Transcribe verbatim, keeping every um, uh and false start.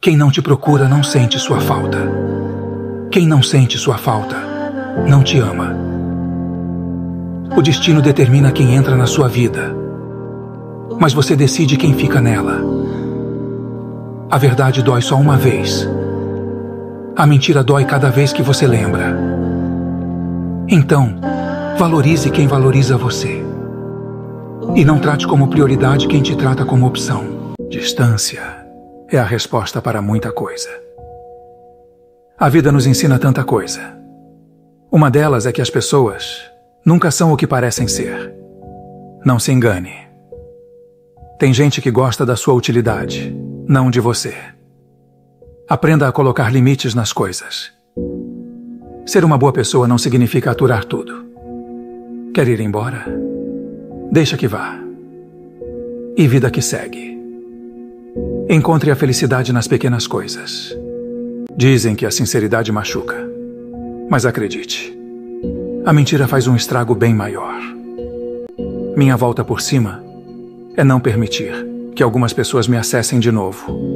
Quem não te procura não sente sua falta. Quem não sente sua falta não te ama. O destino determina quem entra na sua vida, mas você decide quem fica nela. A verdade dói só uma vez. A mentira dói cada vez que você lembra. Então, valorize quem valoriza você. E não trate como prioridade quem te trata como opção. Distância é a resposta para muita coisa. A vida nos ensina tanta coisa. Uma delas é que as pessoas nunca são o que parecem ser. Não se engane. Tem gente que gosta da sua utilidade, não de você. Aprenda a colocar limites nas coisas. Ser uma boa pessoa não significa aturar tudo. Quer ir embora? Deixa que vá. E vida que segue. Encontre a felicidade nas pequenas coisas. Dizem que a sinceridade machuca. Mas acredite, a mentira faz um estrago bem maior. Minha volta por cima é não permitir que algumas pessoas me acessem de novo.